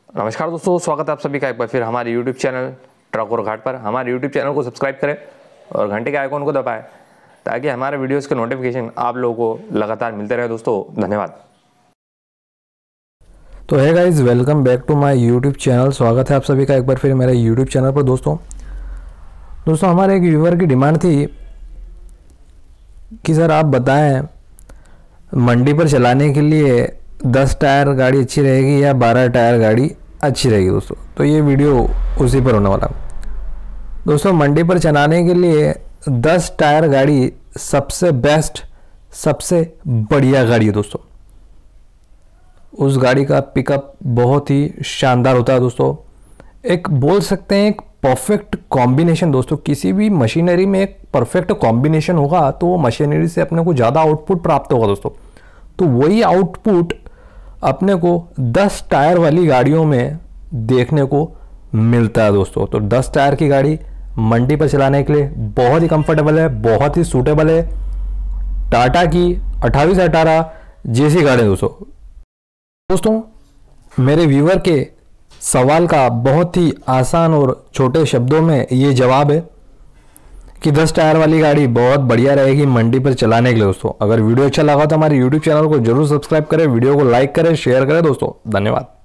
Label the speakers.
Speaker 1: नमस्कार दोस्तों, स्वागत है आप सभी का एक बार फिर हमारे YouTube चैनल ट्रक और घाट पर। हमारे YouTube चैनल को सब्सक्राइब करें और घंटे के आइकॉन को दबाएं ताकि हमारे वीडियोस के नोटिफिकेशन आप लोगों को लगातार मिलते रहे। दोस्तों धन्यवाद।
Speaker 2: तो है guys, welcome back to my YouTube channel. स्वागत है आप सभी का एक बार फिर मेरे यूट्यूब चैनल पर। दोस्तों हमारे एक व्यूअर की डिमांड थी कि सर आप बताएं मंडी पर चलाने के लिए 10 टायर गाड़ी अच्छी रहेगी या 12 टायर गाड़ी अच्छी रहेगी। दोस्तों तो ये वीडियो उसी पर होने वाला है। दोस्तों मंडी पर चलाने के लिए 10 टायर गाड़ी सबसे बेस्ट, सबसे बढ़िया गाड़ी है। दोस्तों उस गाड़ी का पिकअप बहुत ही शानदार होता है। दोस्तों एक बोल सकते हैं एक परफेक्ट कॉम्बिनेशन। दोस्तों किसी भी मशीनरी में एक परफेक्ट कॉम्बिनेशन होगा तो वो मशीनरी से अपने को ज़्यादा आउटपुट प्राप्त होगा। दोस्तों तो वही आउटपुट अपने को 10 टायर वाली गाड़ियों में देखने को मिलता है। दोस्तों तो 10 टायर की गाड़ी मंडी पर चलाने के लिए बहुत ही कंफर्टेबल है, बहुत ही सूटेबल है। टाटा की 2818 जैसी गाड़ी। दोस्तों मेरे व्यूअर के सवाल का बहुत ही आसान और छोटे शब्दों में ये जवाब है कि 10 टायर वाली गाड़ी बहुत बढ़िया रहेगी मंडी पर चलाने के लिए। दोस्तों अगर वीडियो अच्छा लगा तो हमारे YouTube चैनल को जरूर सब्सक्राइब करें, वीडियो को लाइक करें, शेयर करें। दोस्तों धन्यवाद।